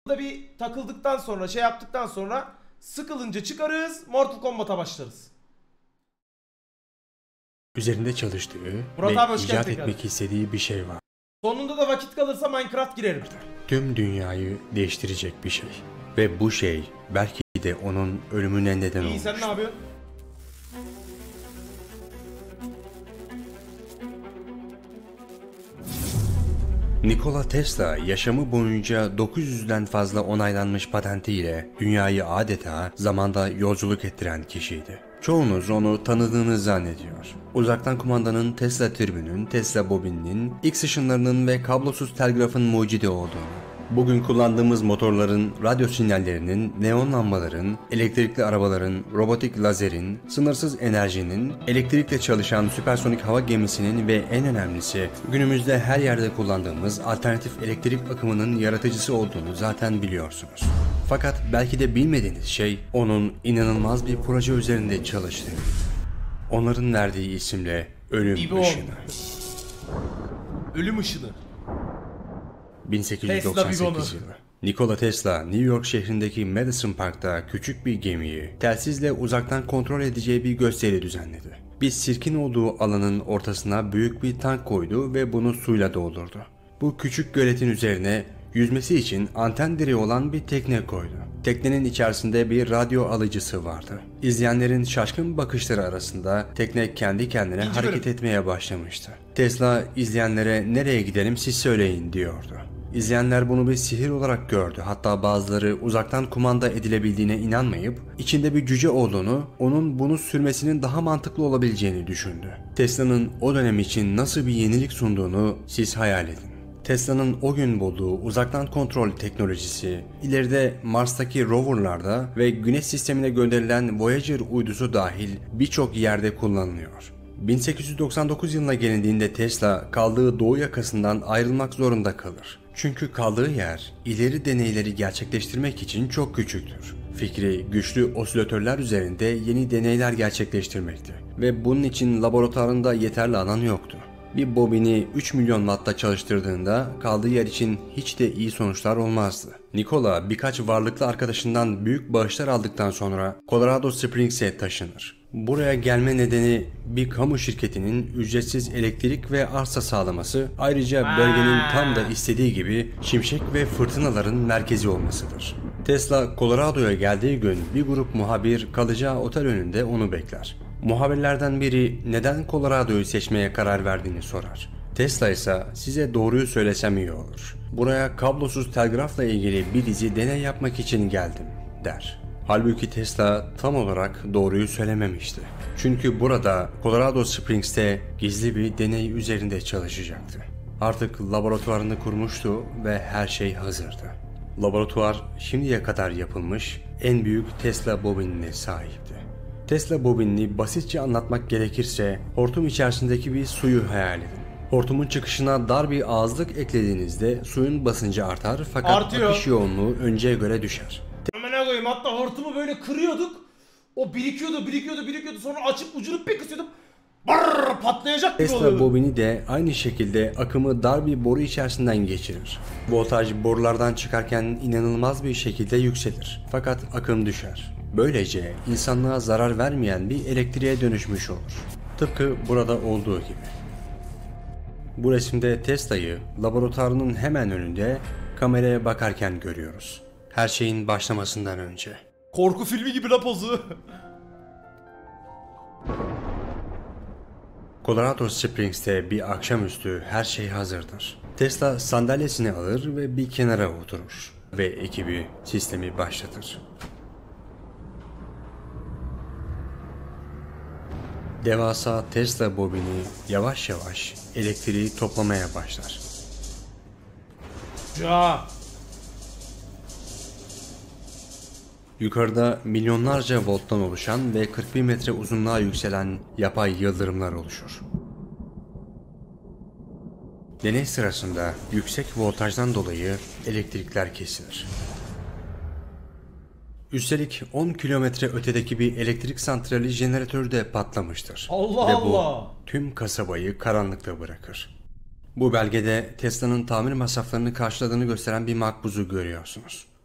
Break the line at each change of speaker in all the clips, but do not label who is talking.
da bir takıldıktan sonra şey yaptıktan sonra sıkılınca çıkarız, Mortal Kombat'a başlarız.
Üzerinde çalıştığı
Murat
ve
abi hoş geldin
icat
tekrar.
etmek istediği bir şey var.
Sonunda da vakit kalırsa Minecraft girerim.
Tüm dünyayı değiştirecek bir şey. Ve bu şey belki de onun ölümüne neden
İyi
olmuş.
sen ne yapıyorsun?
Nikola Tesla yaşamı boyunca 900'den fazla onaylanmış patentiyle dünyayı adeta zamanda yolculuk ettiren kişiydi. Çoğunuz onu tanıdığını zannediyor. Uzaktan kumandanın, Tesla türbünün, Tesla bobininin, X ışınlarının ve kablosuz telgrafın mucidi olduğunu, bugün kullandığımız motorların, radyo sinyallerinin, neon lambaların, elektrikli arabaların, robotik lazerin, sınırsız enerjinin, elektrikle çalışan süpersonik hava gemisinin ve en önemlisi günümüzde her yerde kullandığımız alternatif elektrik akımının yaratıcısı olduğunu zaten biliyorsunuz. Fakat belki de bilmediğiniz şey onun inanılmaz bir proje üzerinde çalıştığı. Onların verdiği isimle ölüm
Bibon.
ışını.
Ölüm ışını.
1898 yılı. Nikola Tesla, New York şehrindeki Madison Park'ta küçük bir gemiyi telsizle uzaktan kontrol edeceği bir gösteri düzenledi. Bir sirkin olduğu alanın ortasına büyük bir tank koydu ve bunu suyla doldurdu. Bu küçük göletin üzerine yüzmesi için anten direği olan bir tekne koydu. Teknenin içerisinde bir radyo alıcısı vardı. İzleyenlerin şaşkın bakışları arasında tekne kendi kendine hareket etmeye başlamıştı. Tesla izleyenlere "Nereye gidelim siz söyleyin" diyordu. İzleyenler bunu bir sihir olarak gördü. Hatta bazıları uzaktan kumanda edilebildiğine inanmayıp içinde bir cüce olduğunu, onun bunu sürmesinin daha mantıklı olabileceğini düşündü. Tesla'nın o dönem için nasıl bir yenilik sunduğunu siz hayal edin. Tesla'nın o gün bulduğu uzaktan kontrol teknolojisi ileride Mars'taki roverlarda ve Güneş sistemine gönderilen Voyager uydusu dahil birçok yerde kullanılıyor. 1899 yılına gelindiğinde Tesla kaldığı doğu yakasından ayrılmak zorunda kalır. Çünkü kaldığı yer ileri deneyleri gerçekleştirmek için çok küçüktür. Fikri güçlü osilatörler üzerinde yeni deneyler gerçekleştirmekti ve bunun için laboratuvarında yeterli alan yoktu. Bir bobini 3 milyon watt'ta çalıştırdığında kaldığı yer için hiç de iyi sonuçlar olmazdı. Nikola birkaç varlıklı arkadaşından büyük bağışlar aldıktan sonra Colorado Springs'e taşınır. Buraya gelme nedeni bir kamu şirketinin ücretsiz elektrik ve arsa sağlaması, ayrıca bölgenin tam da istediği gibi şimşek ve fırtınaların merkezi olmasıdır. Tesla Colorado'ya geldiği gün bir grup muhabir kalacağı otel önünde onu bekler. Muhabirlerden biri neden Colorado'yu seçmeye karar verdiğini sorar. Tesla ise "Size doğruyu söylesem iyi olur. Buraya kablosuz telgrafla ilgili bir dizi deney yapmak için geldim" der. Halbuki Tesla tam olarak doğruyu söylememişti. Çünkü burada Colorado Springs'te gizli bir deney üzerinde çalışacaktı. Artık laboratuvarını kurmuştu ve her şey hazırdı. Laboratuvar şimdiye kadar yapılmış en büyük Tesla bobinine sahipti. Tesla bobinini basitçe anlatmak gerekirse hortum içerisindeki bir suyu hayal edin. Hortumun çıkışına dar bir ağızlık eklediğinizde suyun basıncı artar fakat
Artıyor.
akış yoğunluğu önceye göre düşer.
Amına koyayım, hatta hortumu böyle kırıyorduk. O birikiyordu sonra açıp ucunu bir kısıyordum. Barrrr, patlayacak gibi
Tesla
oluyordu.
bobini de aynı şekilde akımı dar bir boru içerisinden geçirir. Voltaj borulardan çıkarken inanılmaz bir şekilde yükselir fakat akım düşer. Böylece insanlığa zarar vermeyen bir elektriğe dönüşmüş olur. Tıpkı burada olduğu gibi. Bu resimde Tesla'yı laboratuvarının hemen önünde kameraya bakarken görüyoruz. Her şeyin başlamasından önce.
Korku filmi gibi la pozu.
Colorado Springs'te bir akşamüstü her şey hazırdır. Tesla sandalyesini alır ve bir kenara oturur ve ekibi sistemi başlatır. Devasa Tesla bobini yavaş yavaş elektriği toplamaya başlar.
Ya.
Yukarıda milyonlarca volttan oluşan ve 41 metre uzunluğa yükselen yapay yıldırımlar oluşur. Deney sırasında yüksek voltajdan dolayı elektrikler kesilir. Üstelik 10 kilometre ötedeki bir elektrik santrali jeneratörü de patlamıştır.
Allah
ve bu
Allah.
tüm kasabayı karanlıkta bırakır. Bu belgede Tesla'nın tamir masraflarını karşıladığını gösteren bir makbuzu görüyorsunuz.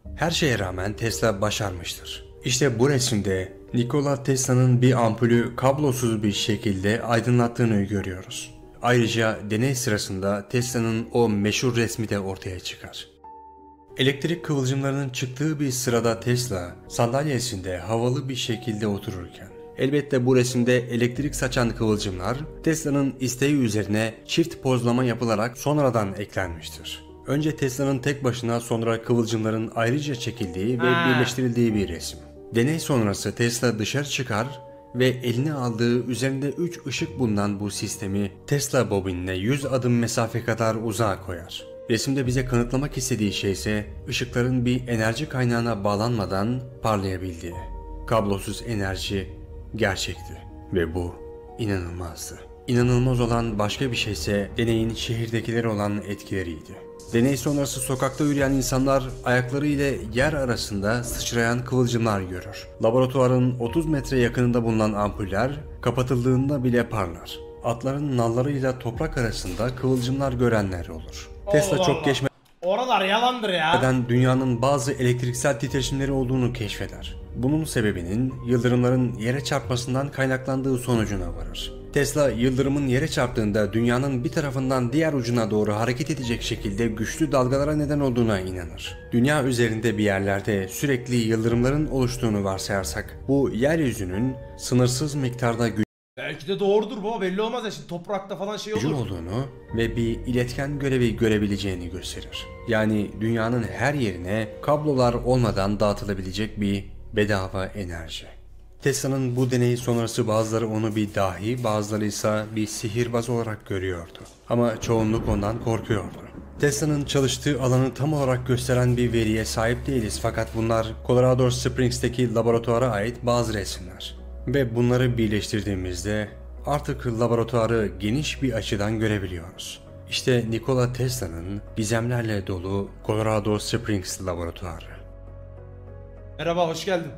Her şeye rağmen Tesla başarmıştır. İşte bu resimde Nikola Tesla'nın bir ampulü kablosuz bir şekilde aydınlattığını görüyoruz. Ayrıca deney sırasında Tesla'nın o meşhur resmi de ortaya çıkar. Elektrik kıvılcımlarının çıktığı bir sırada Tesla sandalyesinde havalı bir şekilde otururken, elbette bu resimde elektrik saçan kıvılcımlar Tesla'nın isteği üzerine çift pozlama yapılarak sonradan eklenmiştir. Önce Tesla'nın tek başına, sonra kıvılcımların ayrıca çekildiği ve birleştirildiği bir resim. Deney sonrası Tesla dışarı çıkar ve eline aldığı üzerinde 3 ışık bulunan bu sistemi Tesla bobinine 100 adım mesafe kadar uzağa koyar. Resimde bize kanıtlamak istediği şey ise ışıkların bir enerji kaynağına bağlanmadan parlayabildiği. Kablosuz enerji gerçekti ve bu inanılmazdı. İnanılmaz olan başka bir şey ise deneyin şehirdekileri olan etkileriydi. Deney sonrası sokakta yürüyen insanlar ayakları ile yer arasında sıçrayan kıvılcımlar görür. Laboratuvarın 30 metre yakınında bulunan ampuller kapatıldığında bile parlar. Atların nallarıyla toprak arasında kıvılcımlar görenler olur. Tesla çok geçmeden
oralar yalandır ya.
dünyanın bazı elektriksel titreşimleri olduğunu keşfeder. Bunun sebebinin yıldırımların yere çarpmasından kaynaklandığı sonucuna varır. Tesla yıldırımın yere çarptığında dünyanın bir tarafından diğer ucuna doğru hareket edecek şekilde güçlü dalgalara neden olduğuna inanır. Dünya üzerinde bir yerlerde sürekli yıldırımların oluştuğunu varsayarsak bu yeryüzünün sınırsız miktarda
belki de doğrudur baba, belli olmaz ya, şimdi toprakta falan şey olur.
olduğunu ve bir iletken görevi görebileceğini gösterir. Yani dünyanın her yerine kablolar olmadan dağıtılabilecek bir bedava enerji. Tesla'nın bu deneyi sonrası bazıları onu bir dahi, bazıları ise bir sihirbaz olarak görüyordu. Ama çoğunluk ondan korkuyordu. Tesla'nın çalıştığı alanı tam olarak gösteren bir veriye sahip değiliz, fakat bunlar Colorado Springs'teki laboratuvara ait bazı resimler. Ve bunları birleştirdiğimizde artık laboratuvarı geniş bir açıdan görebiliyoruz. İşte Nikola Tesla'nın gizemlerle dolu Colorado Springs laboratuvarı.
Merhaba, hoş geldin.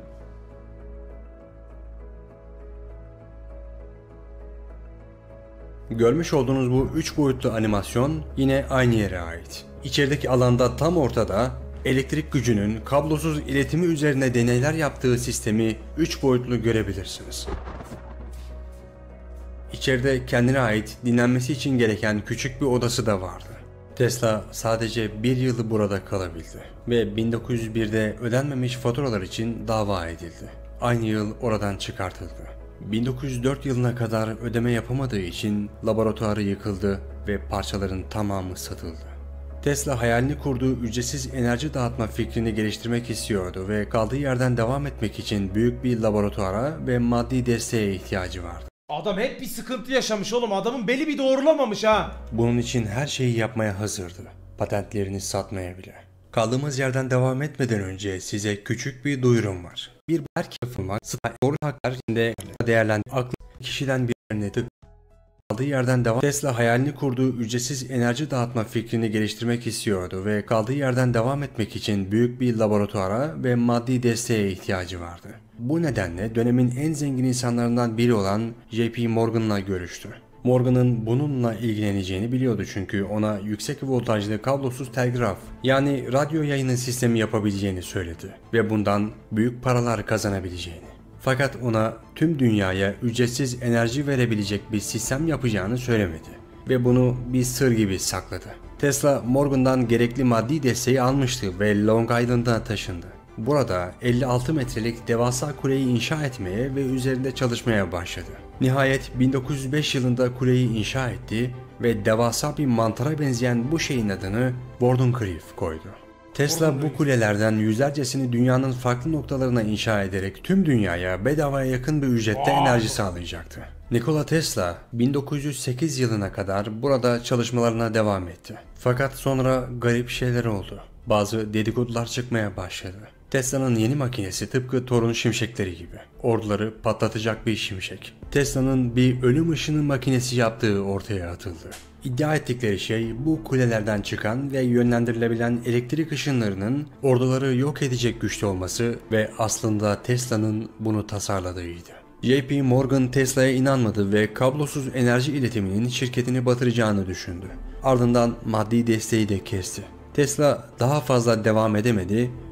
Görmüş olduğunuz bu 3 boyutlu animasyon yine aynı yere ait. İçerideki alanda tam ortada elektrik gücünün kablosuz iletimi üzerine deneyler yaptığı sistemi 3 boyutlu görebilirsiniz. İçeride kendine ait dinlenmesi için gereken küçük bir odası da vardı. Tesla sadece bir yılı burada kalabildi ve 1901'de ödenmemiş faturalar için dava edildi. Aynı yıl oradan çıkartıldı. 1904 yılına kadar ödeme yapamadığı için laboratuvarı yıkıldı ve parçaların tamamı satıldı. Tesla hayalini kurduğu ücretsiz enerji dağıtma fikrini geliştirmek istiyordu ve kaldığı yerden devam etmek için büyük bir laboratuvara ve maddi desteğe ihtiyacı vardı.
Adam hep bir sıkıntı yaşamış oğlum, adamın beli bir doğrulamamış ha.
Bunun için her şeyi yapmaya hazırdı. Patentlerini satmaya bile. Kaldığımız yerden devam etmeden önce size küçük bir duyurum var. Bir erkek var. Doğru haklar içinde aklı kişiden birine kaldığı yerden devam. Tesla hayalini kurduğu ücretsiz enerji dağıtma fikrini geliştirmek istiyordu ve kaldığı yerden devam etmek için büyük bir laboratuvara ve maddi desteğe ihtiyacı vardı. Bu nedenle dönemin en zengin insanlarından biri olan J.P. Morgan'la görüştü. Morgan'ın bununla ilgileneceğini biliyordu çünkü ona yüksek voltajlı kablosuz telgraf yani radyo yayını sistemi yapabileceğini söyledi ve bundan büyük paralar kazanabileceğini. Fakat ona tüm dünyaya ücretsiz enerji verebilecek bir sistem yapacağını söylemedi ve bunu bir sır gibi sakladı. Tesla Morgan'dan gerekli maddi desteği almıştı ve Long Island'a taşındı. Burada 56 metrelik devasa kuleyi inşa etmeye ve üzerinde çalışmaya başladı. Nihayet 1905 yılında kuleyi inşa etti ve devasa bir mantara benzeyen bu şeyin adını Borden Cliff koydu. Tesla bu kulelerden yüzlercesini dünyanın farklı noktalarına inşa ederek tüm dünyaya bedavaya yakın bir ücrette enerji sağlayacaktı. Nikola Tesla 1908 yılına kadar burada çalışmalarına devam etti. Fakat sonra garip şeyler oldu. Bazı dedikodular çıkmaya başladı. Tesla'nın yeni makinesi tıpkı Thor'un şimşekleri gibi. Orduları patlatacak bir şimşek. Tesla'nın bir ölüm ışını makinesi yaptığı ortaya atıldı. İddia ettikleri şey bu kulelerden çıkan ve yönlendirilebilen elektrik ışınlarının orduları yok edecek güçte olması ve aslında Tesla'nın bunu tasarladığıydı. J.P. Morgan Tesla'ya inanmadı ve kablosuz enerji iletiminin şirketini batıracağını düşündü. Ardından maddi desteği de kesti. Tesla daha fazla devam edemedi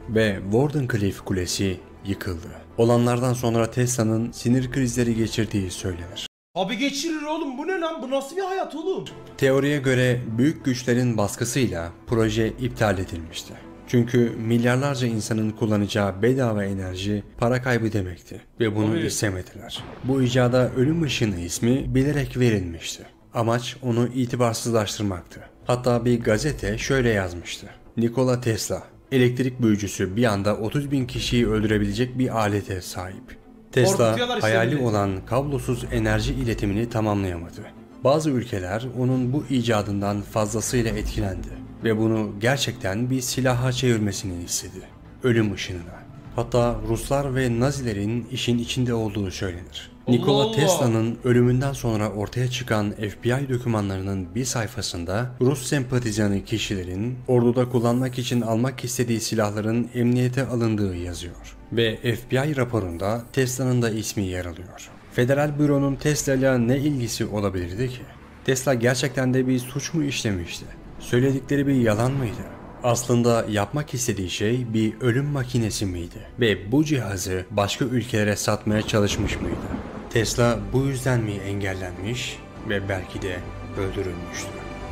ve Wardenclyffe Kulesi yıkıldı. Olanlardan sonra Tesla'nın sinir krizleri geçirdiği söylenir.
Abi geçirir oğlum, bu ne lan, bu nasıl bir hayat oğlum?
Teoriye göre büyük güçlerin baskısıyla proje iptal edilmişti. Çünkü milyarlarca insanın kullanacağı bedava enerji para kaybı demekti ve bunu
Tabii.
istemediler. Bu icada ölüm ışını ismi bilerek verilmişti. Amaç onu itibarsızlaştırmaktı. Hatta bir gazete şöyle yazmıştı: Nikola Tesla, elektrik büyücüsü, bir anda 30.000 kişiyi öldürebilecek bir alete sahip.
Korkutuyorlar
Tesla
işte
hayali
milleti.
olan kablosuz enerji iletimini tamamlayamadı. Bazı ülkeler onun bu icadından fazlasıyla etkilendi ve bunu gerçekten bir silaha çevirmesini istedi. Ölüm ışınına. Hatta Ruslar ve Nazilerin işin içinde olduğu söylenir.
Allah
Nikola
Allah.
Tesla'nın ölümünden sonra ortaya çıkan FBI dokümanlarının bir sayfasında Rus sempatizanı kişilerin orduda kullanmak için almak istediği silahların emniyete alındığı yazıyor. Ve FBI raporunda Tesla'nın da ismi yer alıyor. Federal Büro'nun Tesla ile ne ilgisi olabilirdi ki? Tesla gerçekten de bir suç mu işlemişti? Söyledikleri bir yalan mıydı? Aslında yapmak istediği şey bir ölüm makinesi miydi? Ve bu cihazı başka ülkelere satmaya çalışmış mıydı? Tesla bu yüzden mi engellenmiş ve belki de öldürülmüştü?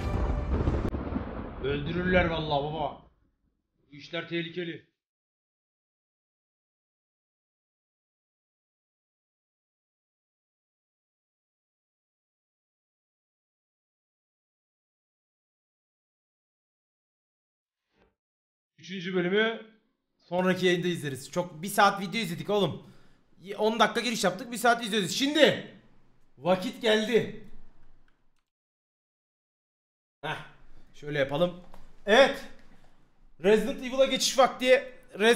Öldürürler vallahi baba. Bu işler tehlikeli. Üçüncü bölümü sonraki yayında izleriz. Çok bir saat video izledik oğlum. 10 dakika giriş yaptık, bir saat izliyoruz. Şimdi vakit geldi. Heh, şöyle yapalım. Evet. Resident Evil'a geçiş vakti.